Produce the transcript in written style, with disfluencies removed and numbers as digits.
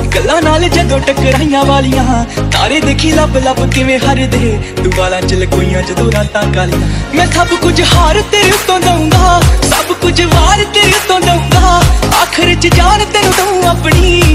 गल्लां नाल जदों टकराइयां वालियां तारे देखी लब लब किवें हरदे तू वालां च लकोइयां जदों रातां कालियां मैं सब कुछ हार तेरे तो दूंगा सब कुछ वार तेरे तो दूंगा आखिर च जान तेनू दूं अपनी